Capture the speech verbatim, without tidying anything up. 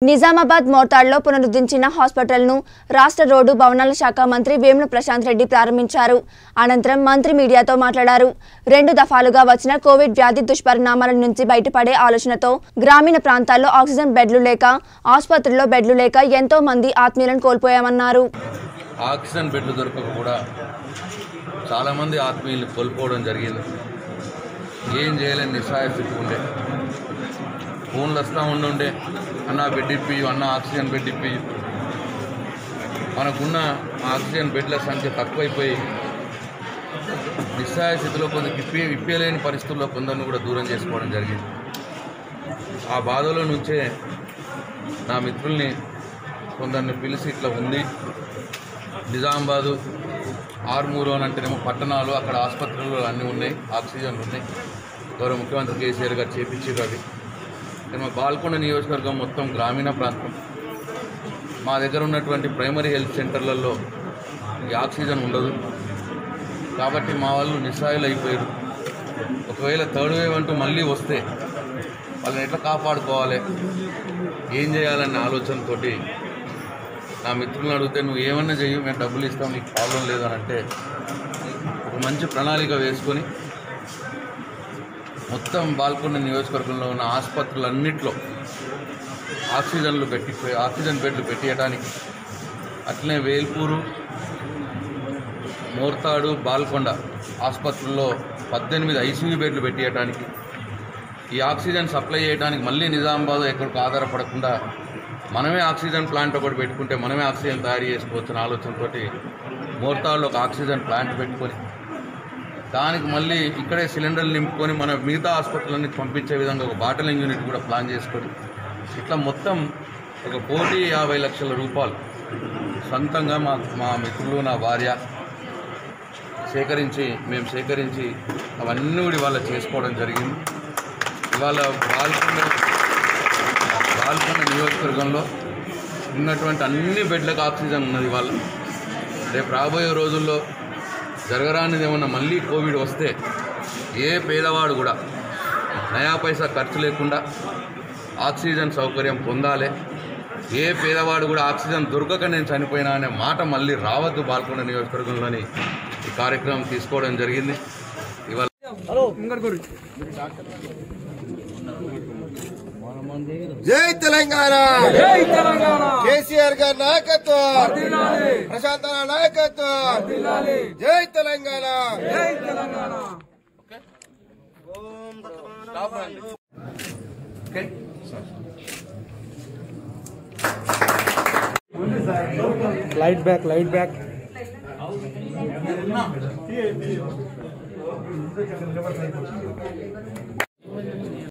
నిజామాబాద్ మోర్తాడ్లో పునరుద్ధరించిన హాస్పిటల్ను రాష్ట్ర రోడ్డు భవనాల శాఖ మంత్రి వేముల ప్రశాంత్ రెడ్డి ప్రారంభించారు. అనంతరం మంత్రి మీడియాతో మాట్లాడారు. రెండు దఫాలుగా వచ్చిన కోవిడ్ వ్యాధి దుష్పరిణామాల నుంచి బయటపడే ఆలోచనతో గ్రామీణ ప్రాంతాల్లో ఆక్సిజన్ బెడ్లు లేక, ఆసుపత్రుల్లో బెడ్లు లేక ఎంతో మంది ఆత్మీయులను కోల్పోయామన్నారు. ఆక్సిజన్ బెడ్లు దొరకక కూడా చాలా మంది ఆత్మీయులు కోల్పోవడం జరిగింది. ఏం చేయలేని నిస్సహాయ స్థితి ఉండే. ఫోన్లు వస్తూ ఉండుండే, అన్న బెడ్ ఇప్పి, అన్న ఆక్సిజన్ బెడ్ ఇప్పి. మనకున్న ఆక్సిజన్ బెడ్ల సంఖ్య తక్కువైపోయి నిస్సహాయ స్థితిలో కొందరు ఇప్పి ఇప్పలేని పరిస్థితుల్లో కొందరిని కూడా దూరం చేసుకోవడం జరిగింది. ఆ బాధలో నుంచే నా మిత్రుల్ని కొందరిని పిలిచి ఇట్లా ఉంది, నిజామాబాదు ఆర్మూరు అని అంటేనేమో పట్టణాలు, అక్కడ ఆసుపత్రులు అన్నీ ఉన్నాయి, ఆక్సిజన్లు ఉన్నాయి. గౌరవ ముఖ్యమంత్రి కేసీఆర్ గారు చేపించారు అవి. మా బాల్కొండ నియోజకవర్గం మొత్తం గ్రామీణ ప్రాంతం. మా దగ్గర ఉన్నటువంటి ప్రైమరీ హెల్త్ సెంటర్లలో ఈ ఆక్సిజన్ ఉండదు. కాబట్టి మా వాళ్ళు నిస్సహాయులు అయిపోయారు. ఒకవేళ థర్డ్ వేవ్ అంటూ మళ్ళీ వస్తే వాళ్ళని ఎట్లా కాపాడుకోవాలి, ఏం చేయాలనే ఆలోచనతో నా మిత్రులను అడిగితే, నువ్వు ఏమన్నా చెయ్యి, మేము డబ్బులు ఇస్తాం, నీకు ప్రాబ్లం లేదని అంటే ఒక మంచి ప్రణాళిక వేసుకొని మొత్తం బాల్కొండ నియోజకవర్గంలో ఉన్న ఆసుపత్రులన్నింటిలో ఆక్సిజన్లు పెట్టి ఆక్సిజన్ బెడ్లు పెట్టేయడానికి, అట్లనే వేల్పూరు, మోర్తాడు, బాల్కొండ ఆసుపత్రుల్లో పద్దెనిమిది ఐసీయూ బెడ్లు పెట్టేయడానికి, ఈ ఆక్సిజన్ సప్లై చేయడానికి మళ్ళీ నిజామాబాద్ ఎక్కడికి ఆధారపడకుండా మనమే ఆక్సిజన్ ప్లాంట్ ఒకటి పెట్టుకుంటే మనమే ఆక్సిజన్ తయారు చేసుకోవచ్చిన ఆలోచనతో మోర్తాడులో ఒక ఆక్సిజన్ ప్లాంట్ పెట్టుకొని దానికి మళ్ళీ ఇక్కడే సిలిండర్లు నింపుకొని మన మిగతా ఆసుపత్రులన్నీ పంపించే విధంగా ఒక బాటిలింగ్ యూనిట్ కూడా ప్లాన్ చేసుకొని ఇట్లా మొత్తం ఒక కోటి యాభై లక్షల రూపాయలు సొంతంగా మా మా మిత్రులు, నా భార్య సేకరించి మేము సేకరించి అవన్నీ కూడా ఇవాళ చేసుకోవడం జరిగింది. ఇవాళ బాల్కొండ బాల్కొండ నియోజకవర్గంలో ఉన్నటువంటి అన్ని బెడ్లకు ఆక్సిజన్ ఉన్నది. ఇవాళ రేపు రాబోయే రోజుల్లో జరగరానిది ఏమన్నా మళ్ళీ కోవిడ్ వస్తే ఏ పేదవాడు కూడా నయా పైసా ఖర్చు లేకుండా ఆక్సిజన్ సౌకర్యం పొందాలి. ఏ పేదవాడు కూడా ఆక్సిజన్ దొరకక నేను చనిపోయినా అనే మాట మళ్ళీ రావద్దు. బాల్కొండ నియోజకవర్గంలోని ఈ కార్యక్రమం తీసుకోవడం జరిగింది. ఇవాళ జై తెలంగాణ, జై తెలంగాణ, కేసీఆర్ గారి నాయకత్వం, ప్రశాంత్ నాయకత్వం, జై తెలంగాణ, జై Telangana. Light back light back